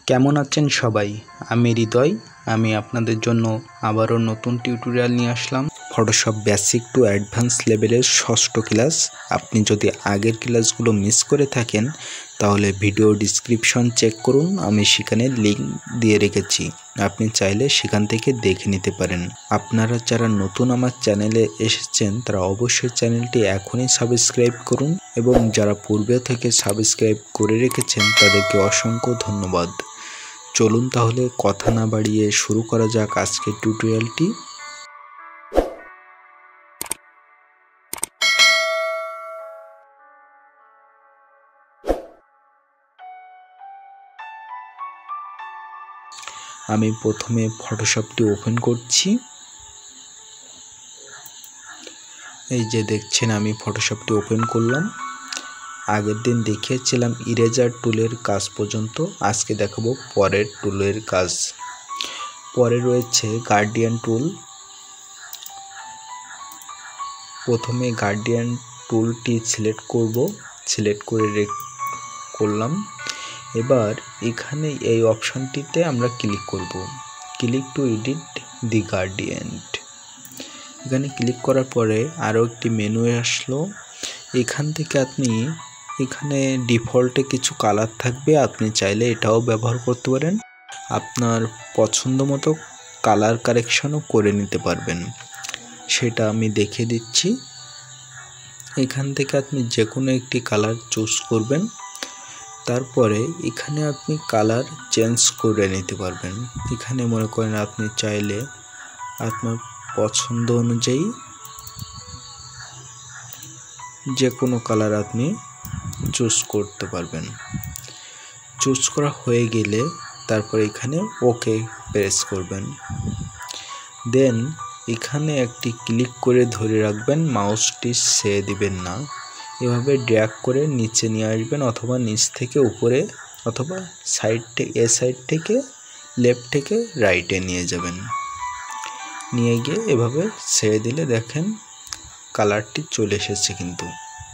কেমন আছেন সবাই? আমি হৃদয়। আমি আপনাদের জন্য আবারও নতুন টিউটোরিয়াল নিয়ে আসলাম। ফটোশপ বেসিক টু অ্যাডভান্স লেভেলের ষষ্ঠ ক্লাস। আপনি যদি আগের ক্লাসগুলো মিস করে থাকেন তাহলে ভিডিও ডিসক্রিপশন চেক করুন, আমি সেখানে লিঙ্ক দিয়ে রেখেছি, আপনি চাইলে সেখান থেকে দেখে নিতে পারেন। আপনারা যারা নতুন আমার চ্যানেলে এসেছেন তারা অবশ্যই চ্যানেলটি এখনই সাবস্ক্রাইব করুন এবং যারা পূর্বে থেকে সাবস্ক্রাইব করে রেখেছেন তাদেরকে অসংখ্য ধন্যবাদ। চলুন তাহলে কথা না বাড়িয়ে শুরু করা যাক আজকের টিউটোরিয়ালটি। আমি প্রথমে ফটোশপটি ওপেন করছি। এই যে দেখছেন আমি ফটোশপটি ওপেন করলাম। আগের দিন দেখিয়েছিলাম ইরেজার টুলের কাজ পর্যন্ত, আজকে দেখাবো পরের টুলের কাজ। পরে রয়েছে গার্ডিয়ান টুল। প্রথমে গার্ডিয়ান টুলটি সিলেক্ট করব, সিলেক্ট করে করলাম। এবার এখানে এই অপশনটিতে আমরা ক্লিক করব, click to edit the guardian. এখানে ক্লিক করার পরে আরও একটি মেনু আসলো। এখান থেকে আপনি এখানে ডিফল্টে কিছু কালার থাকবে, আপনি চাইলে এটাও ব্যবহার করতে পারেন। আপনার পছন্দ মতো কালার কারেকশনও করে নিতে পারবেন, সেটা আমি দেখিয়ে দিচ্ছি। এখান থেকে আপনি যে কোনো একটি কালার চুজ করবেন, তারপরে এখানে আপনি কালার চেঞ্জ করে নিতে পারবেন। এখানে মনে করেন আপনি চাইলে আপনার পছন্দ অনুযায়ী যে কোনো কালার আপনি চুজ করতে পারবেন। চুজ করা হয়ে গেলে তারপর এখানে ওকে প্রেস করবেন। দেন এখানে একটি ক্লিক করে ধরে রাখবেন, মাউসটি ছেড়ে দিবেন না। এভাবে ড্র্যাগ করে নিচে নিয়ে আসবেন, অথবা নিচ থেকে উপরে, অথবা সাইড থেকে লেফট থেকে রাইটে নিয়ে যাবেন। নিয়ে গিয়ে এভাবে ছেড়ে দিলে দেখেন কালারটি চলে এসেছে। কিন্তু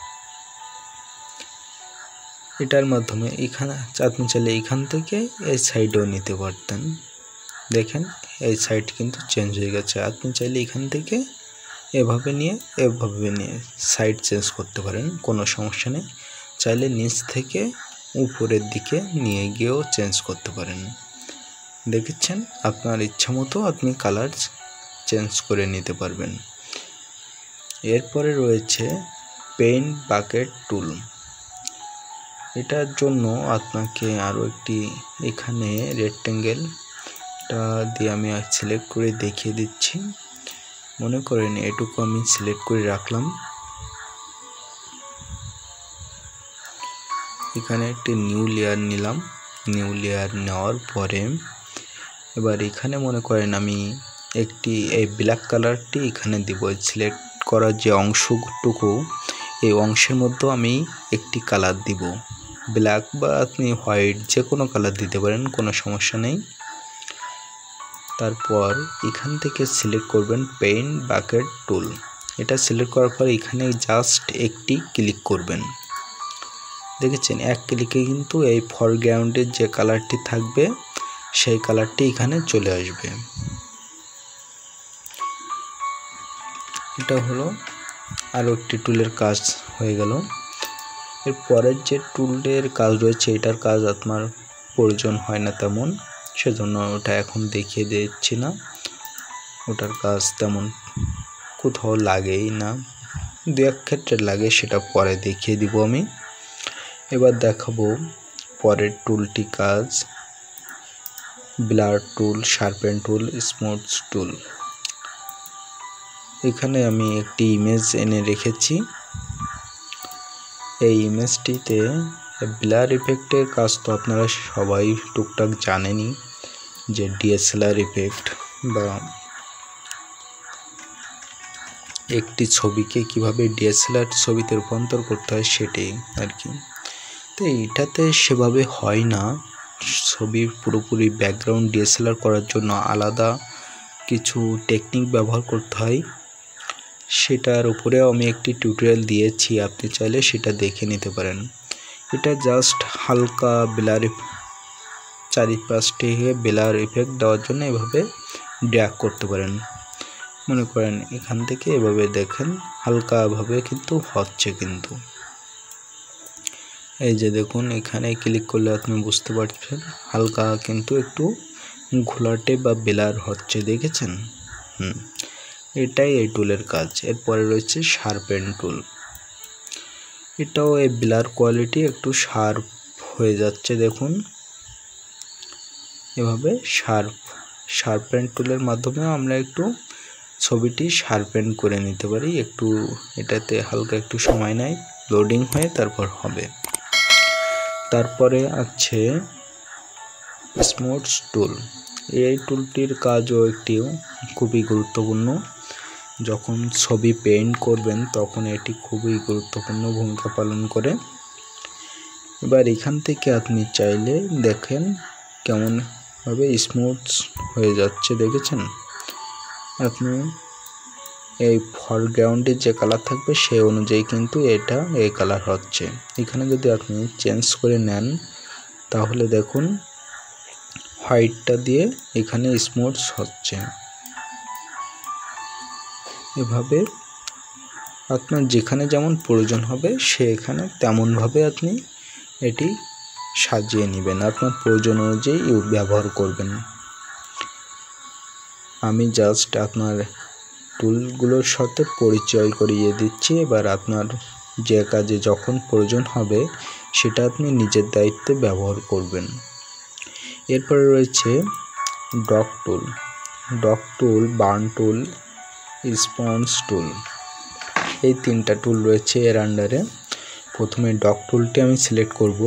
এটার মাধ্যমে এখানে আপনি চাইলে এখান থেকে এই সাইডেও নিতে পারতেন। দেখেন এই সাইড কিন্তু চেঞ্জ হয়ে গেছে। আপনি চাইলে এখান থেকে এভাবে নিয়ে সাইড চেঞ্জ করতে পারেন, কোনো সমস্যা নেই। চাইলে নিচ থেকে উপরের দিকে নিয়ে গিয়েও চেঞ্জ করতে পারেন। দেখেছেন, আপনার ইচ্ছা মতো আপনি কালার চেঞ্জ করে নিতে পারবেন। এরপরে রয়েছে পেইন্ট বাকেট টুল। এটার জন্য আপনাকে আরও একটি এখানে রেক্ট্যাঙ্গেলটা দিয়ে আমি সিলেক্ট করে দেখিয়ে দিচ্ছি। মনে করেন এটুকু আমি সিলেক্ট করে রাখলাম। এখানে একটি নিউ লেয়ার নিলাম। নিউ লেয়ার নেওয়ার পরে এবার এখানে মনে করেন আমি একটি এই ব্ল্যাক কালারটি এখানে দিব। সিলেক্ট করার যে অংশটুকু, এই অংশের মধ্যে আমি একটি কালার দিব, ব্ল্যাক বা আপনি হোয়াইট যে কোনো কালার দিতে পারেন, কোনো সমস্যা নেই। তারপর এখান থেকে সিলেক্ট করবেন পেইন্ট বাকেট টুল। এটা সিলেক্ট করার পর এখানে জাস্ট একটি ক্লিক করবেন। দেখেছেন এক ক্লিকে কিন্তু এই ফরগ্রাউন্ডের যে কালারটি থাকবে সেই কালারটি এখানে চলে আসবে। এটা হলো আরও একটি টুলের কাজ হয়ে গেল। এর পরের যে টুলের কাজ রয়েছে এটার কাজ আপনার প্রয়োজন হয় না তেমন, সেজন্য ওটা এখন দেখিয়ে দিচ্ছি না। ওটার কাজ তেমন কোথাও লাগেই না, দু এক ক্ষেত্রে লাগে, সেটা পরে দেখিয়ে দিব আমি। এবার দেখাবো পরের টুলটি কাজ, blur tool, sharpen tool, smooth tool. এখানে আমি একটি ইমেজ এনে রেখেছি। এই ইমেজটিতে ব্লার ইফেক্টের কাজ তো আপনারা সবাই টুকটাক জানেনই, যে ডিএসএলআর ইফেক্ট বা একটি ছবিকে কিভাবে ডিএসএলআর ছবিতে রূপান্তর করতে হয় সেটাই আর কি। তো এটাতে সেভাবে হয় না, ছবির পুরোপুরি ব্যাকগ্রাউন্ড ডিএসএলআর করার জন্য আলাদা কিছু টেকনিক ব্যবহার করতে হয়। সেটার উপরেও আমি একটি টিউটোরিয়াল দিয়েছি, আপনি চাইলে সেটা দেখে নিতে পারেন। এটা জাস্ট হালকা ব্লার চারিপাশটি ব্লার ইফেক্ট দেওয়ার জন্য এভাবে ড্র্যাগ করতে পারেন। মনে করেন এখান থেকে এভাবে দেখেন হালকাভাবে কিন্তু হচ্ছে, কিন্তু এই যে দেখুন এখানে ক্লিক করলে আপনি বুঝতে পারছেন হালকা কিন্তু একটু ঘোলাটে বা ব্লার হচ্ছে, দেখেছেন। এটাই এই টুলের কাজ। এরপরে রয়েছে শার্পেন টুল। এটাও এই ব্লার কোয়ালিটি একটু শার্প হয়ে যাচ্ছে, দেখুন এভাবে শার্পেন টুলের মাধ্যমে আমরা একটু ছবিটি শার্পেন করে নিতে পারি। একটু এটাতে হালকা একটু সময় নেয়, লোডিং হয়ে তারপর হবে। তারপরে আছে স্মুথ টুল। এই টুলটির কাজও একটি খুবই গুরুত্বপূর্ণ। যখন ছবি পেইন্ট করবেন তখন এটি খুবই গুরুত্বপূর্ণ ভূমিকা পালন করে। এবার এখান থেকে আপনি চাইলে দেখেন কেমনভাবে স্মুথ হয়ে যাচ্ছে, দেখেছেন। আপনি এই ফরগ্রাউন্ডে যে কালার থাকবে সেই অনুযায়ী কিন্তু এটা এই কালার হচ্ছে। এখানে যদি আপনি চেঞ্জ করে নেন তাহলে দেখুন হোয়াইটটা দিয়ে এখানে স্মুথ হচ্ছে। এভাবে আপনার যেখানে যেমন প্রয়োজন হবে সেখানে তেমনভাবে আপনি এটি সাজিয়ে নেবেন, আপনার প্রয়োজন অনুযায়ী ব্যবহার করবেন। আমি জাস্ট আপনার টুলগুলোর সাথে পরিচয় করিয়ে দিচ্ছি। এবার আপনার যে কাজে যখন প্রয়োজন হবে সেটা আপনি নিজের দায়িত্বে ব্যবহার করবেন। এরপরে রয়েছে dodge tool, burn tool, sponge tool. এই তিনটা টুল রয়েছে এর আন্ডারে। প্রথমে ডগ টুলটি আমি সিলেক্ট করব।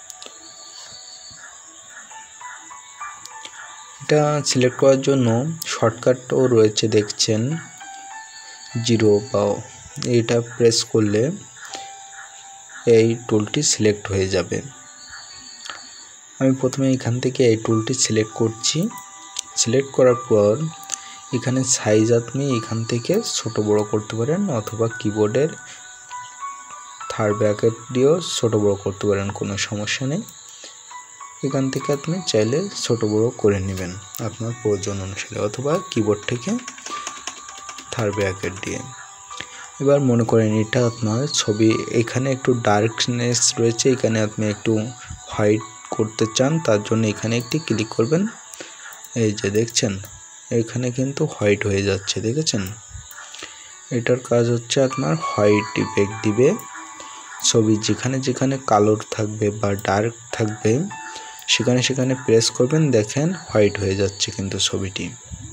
এটা সিলেক্ট করার জন্য শর্টকাটও রয়েছে, দেখছেন 0 বা এটা প্রেস করলে এই টুলটি সিলেক্ট হয়ে যাবে। আমি প্রথমে এখান থেকে এই টুলটি সিলেক্ট করছি। সিলেক্ট করার পর এখানে সাইজ আপনি এখান থেকে ছোট বড় করতে পারেন, অথবা কিবোর্ডের থার্ড ব্র্যাকেট দিয়েও ছোট বড় করতে পারেন, কোনো সমস্যা নেই। এখান থেকে আপনি চাইলে ছোট বড় করে নেবেন আপনার প্রয়োজন অনুসারে, অথবা কিবোর্ড থেকে থার্ড ব্র্যাকেট দিয়ে। এবার মনে করেন এটা আপনার ছবি, এখানে একটু ডার্কনেস রয়েছে, এখানে আপনি একটু হোয়াইট করতে চান, তার জন্য এখানে একটি ক্লিক করবেন। এই যে দেখছেন এখানে কিন্তু হোয়াইট হয়ে যাচ্ছে, দেখেছেন। এটার কাজ হচ্ছে আপনার হোয়াইট ইফেক্ট দিবে। ছবি যেখানে যেখানে কালো থাকবে বা ডার্ক থাকবে সেখানে প্রেস করবেন, দেখেন হোয়াইট হয়ে যাচ্ছে কিন্তু ছবিটি।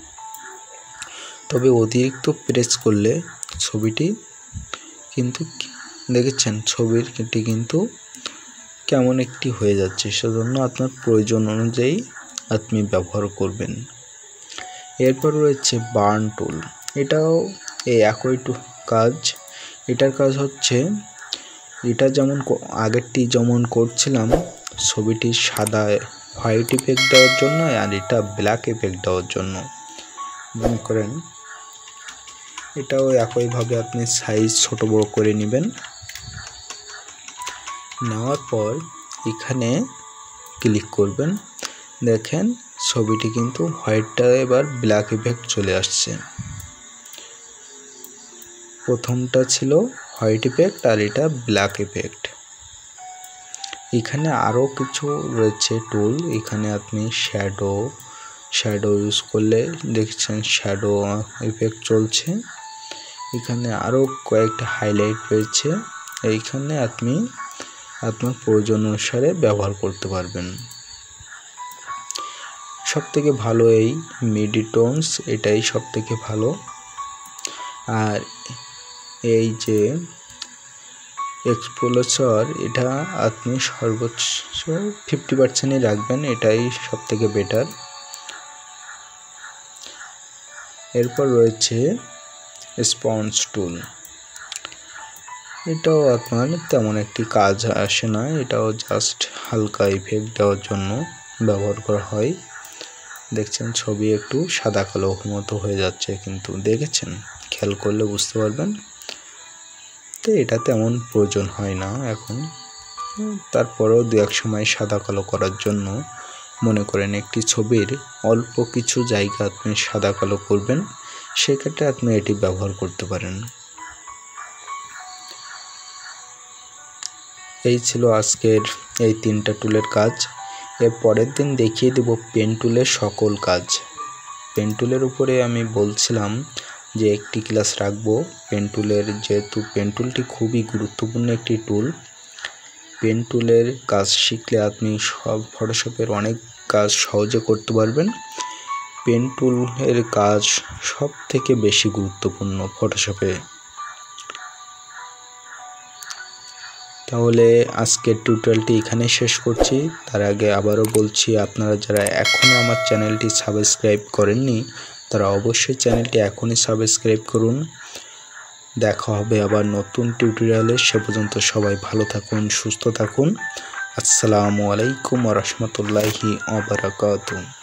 তবে অতিরিক্ত প্রেস করলে ছবিটি কিন্তু দেখেছেন ছবিটি কিন্তু কেমন একটি হয়ে যাচ্ছে। সেজন্য আপনার প্রয়োজন অনুযায়ী আপনি ব্যবহার করবেন। এরপর রয়েছে বার্ন টুল। এটাও এই একই কাজ। এটার কাজ হচ্ছে এটা যেমন আগেরটি যেমন করছিলাম ছবিটি সাদা হোয়াইট ইফেক্ট দেওয়ার জন্য, আর এটা ব্ল্যাক ইফেক্ট দেওয়ার জন্য। মনে করেন এটাও একইভাবে আপনি সাইজ ছোট বড় করে নেবেন। নেওয়ার পর এখানে ক্লিক করবেন, দেখেন ছবিটি কিন্তু হোয়াইটটা এবার ব্ল্যাক ইফেক্ট চলে আসছে। প্রথমটা ছিল হোয়াইট ইফেক্ট আর এটা ব্ল্যাক ইফেক্ট। এখানে আরও কিছু রয়েছে টুল। এখানে আপনি শ্যাডো ইউজ করলে দেখছেন শ্যাডো ইফেক্ট চলছে। এখানে আরও কয়েকটা হাইলাইট রয়েছে, এইখানে আপনি আপনার প্রয়োজন অনুসারে ব্যবহার করতে পারবেন। সবথেকে ভালো এই মিডিটোনস, এটাই সবথেকে ভালো। আর এই যে এক্সপোজার এটা আপনি সর্বোচ্চ 50%ই রাখবেন, এটাই সবথেকে বেটার। এরপর রয়েছে স্পঞ্জ টুল। এটাও আপনার তেমন একটি কাজ আসে না, এটাও জাস্ট হালকা ইফেক্ট দেওয়ার জন্য ব্যবহার করা হয়। দেখছেন ছবি একটু সাদা কালো মতো হয়ে যাচ্ছে, কিন্তু দেখেছেন খেয়াল করলে বুঝতে পারবেন। তো এটা তেমন প্রয়োজন হয় না এখন, তারপরেও দু এক সময় সাদা কালো করার জন্য মনে করেন একটি ছবির অল্প কিছু জায়গা আপনি সাদা কালো করবেন, সেক্ষেত্রে আপনি এটি ব্যবহার করতে পারেন। এই ছিল আজকের এই 3টা টুলের কাজ। এর পরের দিন দেখিয়ে দেব পেন টুলের সকল কাজ। পেন টুলের উপরে আমি বলছিলাম যে একটি ক্লাস রাখবো পেন টুলের, যেহেতু পেন টুলটি খুবই গুরুত্বপূর্ণ একটি টুল। পেন টুলের কাজ শিখলে আপনি সব ফটোশপের অনেক কাজ সহজে করতে পারবেন। পেন টুলের কাজ সব থেকে বেশি গুরুত্বপূর্ণ ফটোশপে। তাহলে আজকের টিউটোরিয়ালটি এখানে শেষ করছি। তার আগে আবারও বলছি, আপনারা যারা এখনও আমার চ্যানেলটি সাবস্ক্রাইব করেননি তারা অবশ্যই চ্যানেলটি এখনই সাবস্ক্রাইব করুন। দেখা হবে আবার নতুন টিউটোরিয়ালে। সে পর্যন্ত সবাই ভালো থাকুন, সুস্থ থাকুন। আসসালামু আলাইকুম ওয়া রাহমাতুল্লাহি ওয়া বারাকাতুহু।